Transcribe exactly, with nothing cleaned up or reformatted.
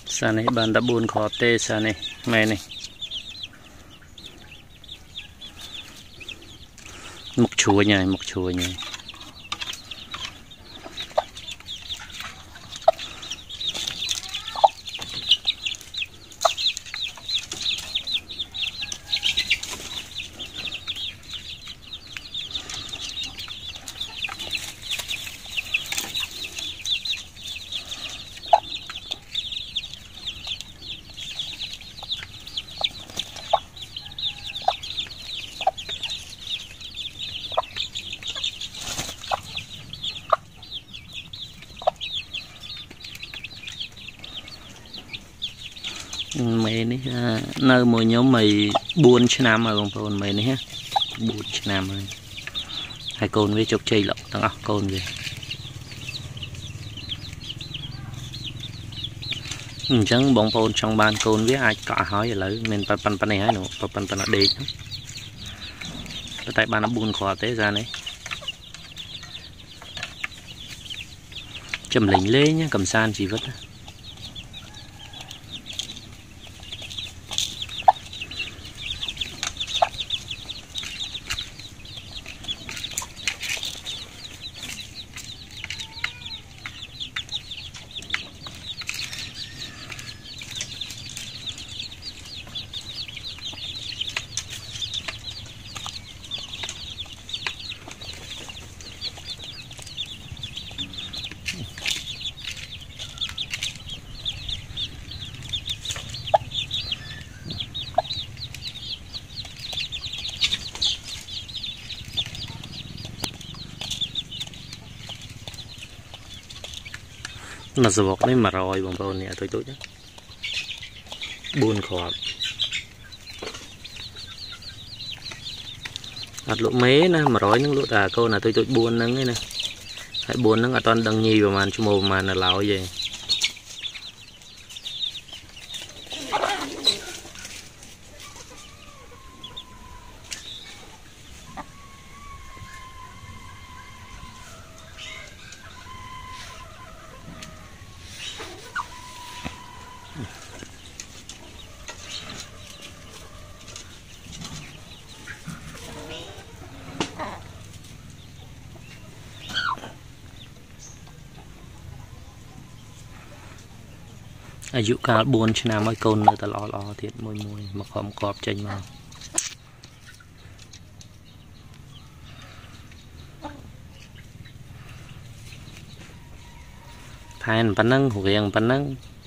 Sa này bạn đã buồn khó tê sa này mẹ này mục chùa nhỉ mục chùa nhỉ mày này nơi mùi nhóm mày buôn cho nam mà còn còn mày này ha buôn cho nam rồi hai con với chụp chơi lọc tăng ốc con gì chẳng bóng phôn trong ban con với ai cả hỏi vậy lấy mình pan pan pan này hay nữa pan pan là đẹp tại ban nó buôn khó tế ra này chầm lính lê nhá cầm san chỉ vất mà giờ bọc đấy mà rồi bọn tôi nè tôi tôi chứ buồn khó hạt lỗ mế nè mà rồi những lỗ tà câu là tôi tôi buồn nắng ấy nè hãy buồn nó ở toàn đằng nhì vào màn chung mồ màn là lão gìอายุการบุญชนะไม่โกนเลยตลอดรอเทียนมวยมวยมาขอมกรอบใจมาทายปันนั่งหัวเรียงปันนั่ง